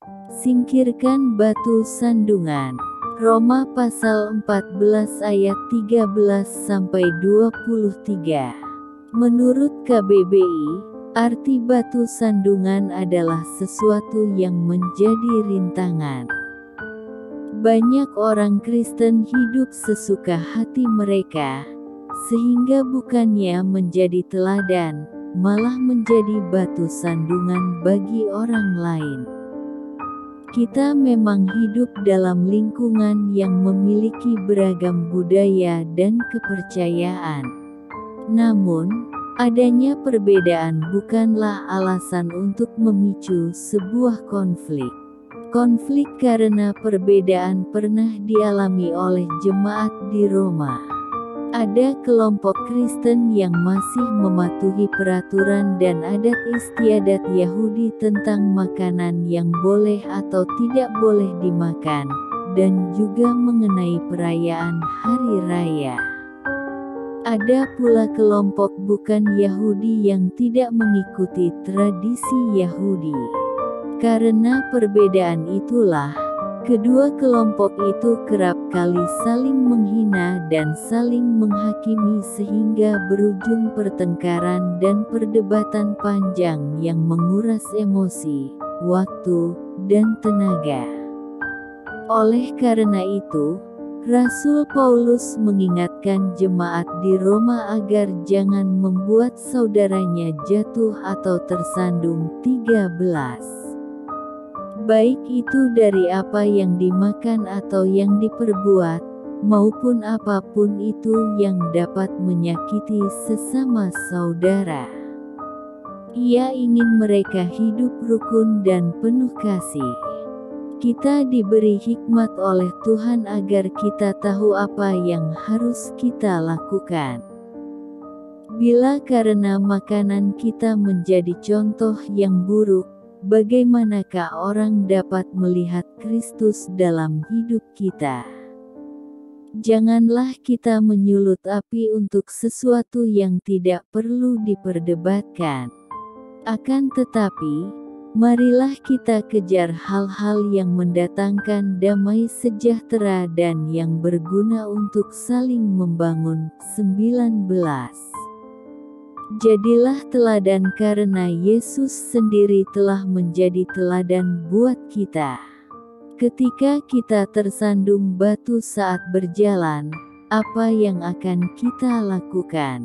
Singkirkan batu sandungan. Roma pasal 14 ayat 13-23. Menurut KBBI, arti batu sandungan adalah sesuatu yang menjadi rintangan. Banyak orang Kristen hidup sesuka hati mereka, sehingga bukannya menjadi teladan, malah menjadi batu sandungan bagi orang lain. Kita memang hidup dalam lingkungan yang memiliki beragam budaya dan kepercayaan. Namun, adanya perbedaan bukanlah alasan untuk memicu sebuah konflik. Konflik karena perbedaan pernah dialami oleh jemaat di Roma. Ada kelompok Kristen yang masih mematuhi peraturan dan adat istiadat Yahudi tentang makanan yang boleh atau tidak boleh dimakan, dan juga mengenai perayaan hari raya. Ada pula kelompok bukan Yahudi yang tidak mengikuti tradisi Yahudi. Karena perbedaan itulah, kedua kelompok itu kerap kali saling menghina dan saling menghakimi sehingga berujung pertengkaran dan perdebatan panjang yang menguras emosi, waktu, dan tenaga. Oleh karena itu, Rasul Paulus mengingatkan jemaat di Roma agar jangan membuat saudaranya jatuh atau tersandung. 13. Baik itu dari apa yang dimakan atau yang diperbuat, maupun apapun itu yang dapat menyakiti sesama saudara. Ia ingin mereka hidup rukun dan penuh kasih. Kita diberi hikmat oleh Tuhan agar kita tahu apa yang harus kita lakukan. Bila karena makanan kita menjadi contoh yang buruk, bagaimanakah orang dapat melihat Kristus dalam hidup kita? Janganlah kita menyulut api untuk sesuatu yang tidak perlu diperdebatkan. Akan tetapi, marilah kita kejar hal-hal yang mendatangkan damai sejahtera dan yang berguna untuk saling membangun. 19. Jadilah teladan karena Yesus sendiri telah menjadi teladan buat kita. Ketika kita tersandung batu saat berjalan, apa yang akan kita lakukan?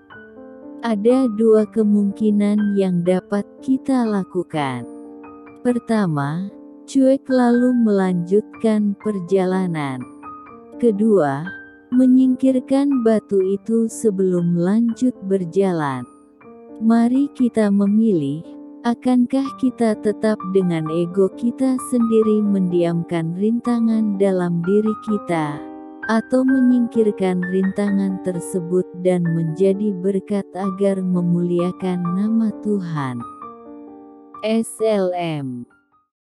Ada dua kemungkinan yang dapat kita lakukan. Pertama, cuek lalu melanjutkan perjalanan. Kedua, menyingkirkan batu itu sebelum lanjut berjalan. Mari kita memilih, akankah kita tetap dengan ego kita sendiri mendiamkan rintangan dalam diri kita, atau menyingkirkan rintangan tersebut dan menjadi berkat agar memuliakan nama Tuhan. SLM